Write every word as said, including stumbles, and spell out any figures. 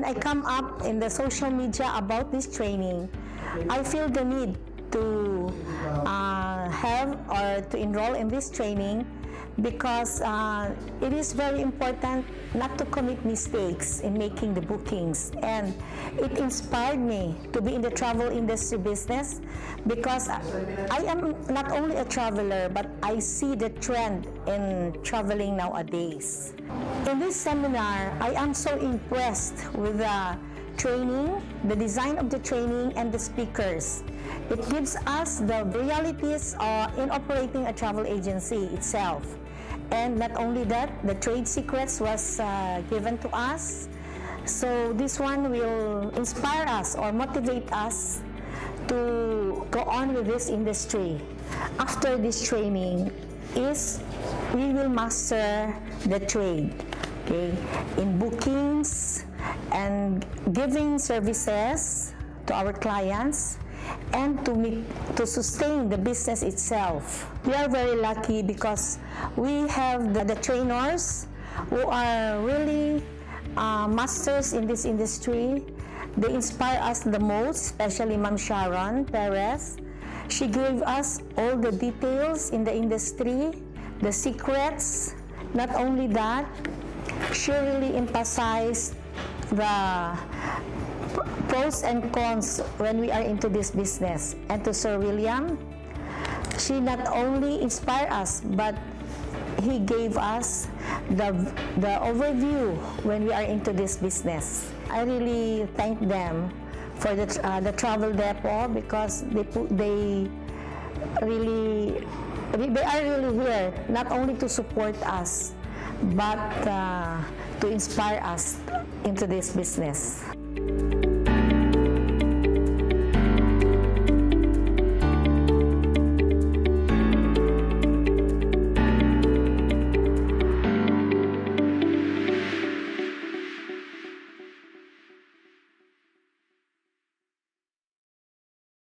when I come up in the social media about this training, I feel the need to uh, have or to enroll in this training because uh, it is very important not to commit mistakes in making the bookings, and it inspired me to be in the travel industry business because I am not only a traveler, but I see the trend in traveling nowadays. In this seminar, I am so impressed with the training, the design of the training, and the speakers. It gives us the realities uh, in operating a travel agency itself. And not only that, the trade secrets was uh, given to us. So this one will inspire us or motivate us to go on with this industry. After this training is we will master the trade, okay, in bookings and giving services to our clients and to meet, to sustain the business itself. We are very lucky because we have the, the trainers who are really uh, masters in this industry. They inspire us the most, especially Ma'am Sharon Perez. She gave us all the details in the industry, the secrets. Not only that, she really emphasized the pros and cons when we are into this business. And to Sir William, she not only inspired us, but he gave us the, the overview when we are into this business. I really thank them for the, uh, the travel depot because they, put, they really they are really here not only to support us, but uh, to inspire us into this business.